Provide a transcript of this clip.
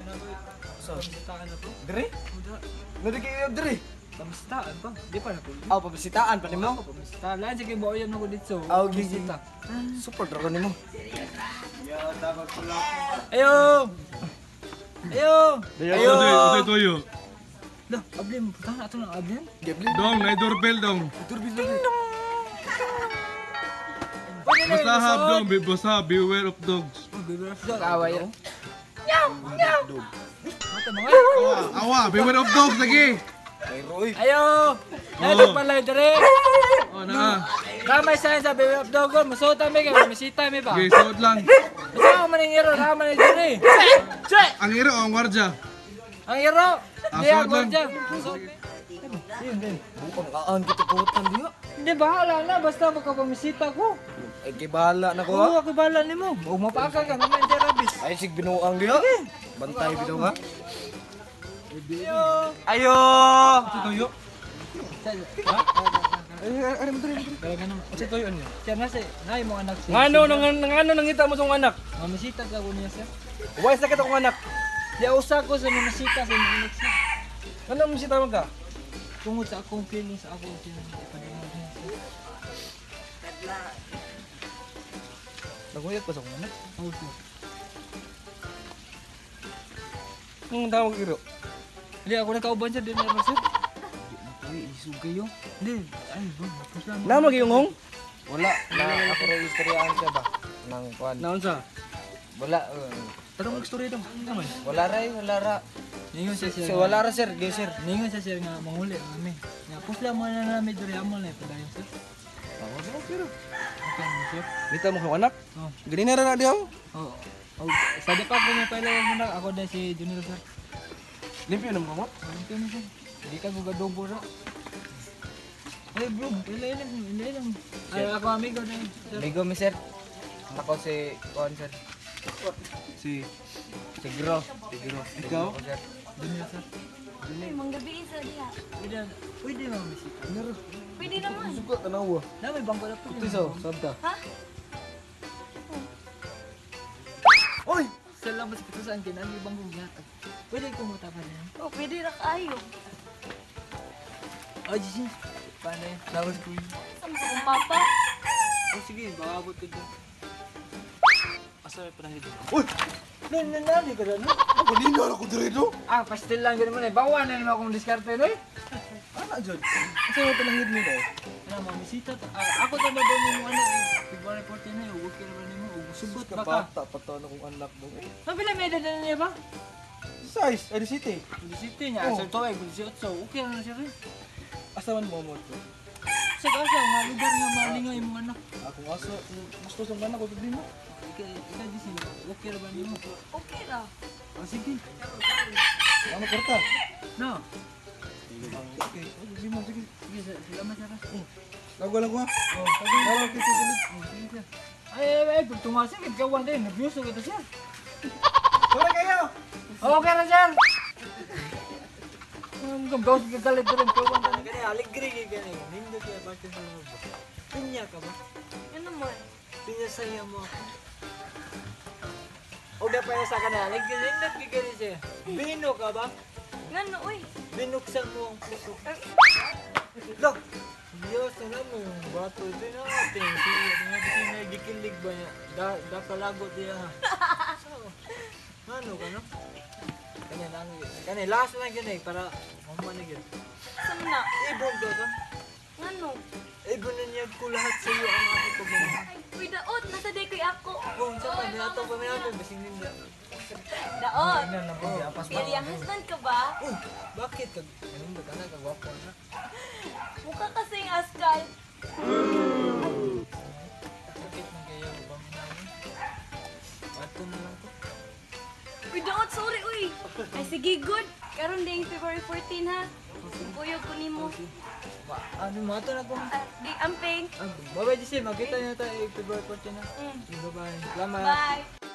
So, Pamistaan na po. dire? Nari kayo dire? Pamistaan pa. Di pa na po. Aw, pabisitaan pa nimo. Pamistaan. Lahat sige mo yan ako dito. Aw, gigi. Pamisita. Super dragon nimo. Ayo! Ayo! Ayo. Utoy toyo. Dah, abli mo. Tahan ato ng abli. Gabli. Dong, na doorbell dong. Turbin dong. Basta hab dong, basta beware of dogs. Kaway yan. Mata mga. Awa, beware of dogs lagi. Ay, Roy. Ayo! Nato pala dire. Oh, na. Ramay sa sa baby of dogon. Masuta mi kay misita mi ba? Okay, suot lang. Basta ako maning iro, ramay na dire. Ang iro, ang gwardya. Ang iro. Di suot ako lang. dyan. Bukang kaan kita putan diha. Hindi, bahala na. Basta makapamisita ko. Ay, kay bahala na ko ha. Oo, ako bahala ni mo. Huwag mapaka ka naman dyan, Rabis. Ay, sig binuang diha. Bantay bidaw ha. Ayo! Ayo. Ito toyo. Ay, mo dire. Kaya ganun. Kasi toyo niya. Sir, nasi. Nay mo anak siya. Ngano nangita mo tong anak? Mamisita ka ko niya, sir. Why sakit akong anak? Di usa ko sa mamisita sa mga anak siya. Ano mo si tawag ka? Tungod sa akong feelings, ako siya. Ipadimag niya, sir. Naguyat pa sa akong anak. Oo, sir. Ang tawag iro. Hindi, ako nakauban siya din naman, sir. Uy, isugay yun. Hindi, ay, bro. Tapos lang. Namo gyungong? Wala, na ako registryan siya ba? Nang kwan. Naon sa? Wala. Tarong mag-story daw. Ano naman? Wala ra, wala ra. Ningon siya, sir. So wala ra sir, di sir. Ningon siya, sir, nga manghuli kami. Nga, pusla mo na namin duri amo na padayon, sir. Tawag mo pero. Okay, naman, sir. Dito mo kang anak. Oh. Ganina ra na diha. Oo. Oh, sa depa ko niya pala yung muna. Ako dahil si Junior, sir. Limpyo na mo. Ito na, sir. Hindi ka gugadong po ra. Ay, bro. Ilan. Ay, ako amigo na yun, sir. Bigo mi sir. Ako si kwan sir. Si Gro. Ikaw? Junior, sir. Ay, manggabi isa diha. Pwede naman bisita. Pwede naman. Suko tanawa. Na, may bangko na po. Ito so, sabta. Ha? Oy! Salamat sa pitusan, kinagi bangko gatag. Pwede kumuta pa niya. Oh, pwede ra kayo. Ay, Jisi. Paano yun? Lawas ko yun. Saan sa kong papa? Oh, sige, baka abot ko dyan. Asa may panahid? Uy! Nanali ka na, no? Ako lino ako dito. Ah, pastil lang ganun mo na. Bawa na naman akong diskarte, no? Ana jud. Kasi mo panahid mo dai. Ano, mamisita. Ako tama doon yung ano, February 14 na yun. Huwag ka naman mo. Sugot Ka baka. bata pa to na kung anak mo. Mabila may edad na niya ba? Size, ay city. Bulisiti niya. Oh. Sa tuwag, bulisiti. So, okay na siya rin. Asa man mo mo to? Sa kasa, nga lugar nga maling nga yung mga anak. Akong aso, gusto sa anak ko di mo. Ika di sila. Okay na ba niyo? Okay ra. Ah, sige. Ano korta? No. Okay, di mo sige. Sige, salamat siya ka. Lago lang ko ha. Oh, sabi. Wala kita sige. Sige siya. Ay, tumasin. Ikawan din. Nervyoso kita siya. Wala kayo. Okay na, sir. Ang gawas ka galit rin. Kawan ka na gani. Aligri ka gani. Nindot kaya bakit sa mga ba? Pinya ka ba? Yan naman. Pinya saya mo ako. O na pa sa ka na. Aligri. Nindot ka gani siya. Bino ka ba? Ngano, uy. Binuksan mo ang puso. Ay, Dok! Diyos na mo. Bato din natin. Sige, nga may gikilig ba niya? Da palagot niya ha. So, ano ka no? Kanya, last lang ganyan para mamanigil. saan na? Ibon ka ba? Ngano? Ibon na niya ko lahat sa iyo ang aking pagmamahal. Ay, uy, daot. Nasa day ko'y ako. Kung sa pagdato pa may natin, basing ninyo. Daot. Ano lang po apas ba? Pili ang husband ka ba? Bakit? Anong ba ka na? Kagwapo na? Mukha kasing askal. Bakit man kaya mo bang namin? Bato na lang to. Uy, daot. Sorry, uy. Ay, sige, good. Karon din February 14, ha? Buyog ko ni mo. Ano mo ito na kung... Di amping. Bye-bye, Jesse. Magkita niyo tayo February 14 na. Mm. Bye-bye. Salamat. Bye.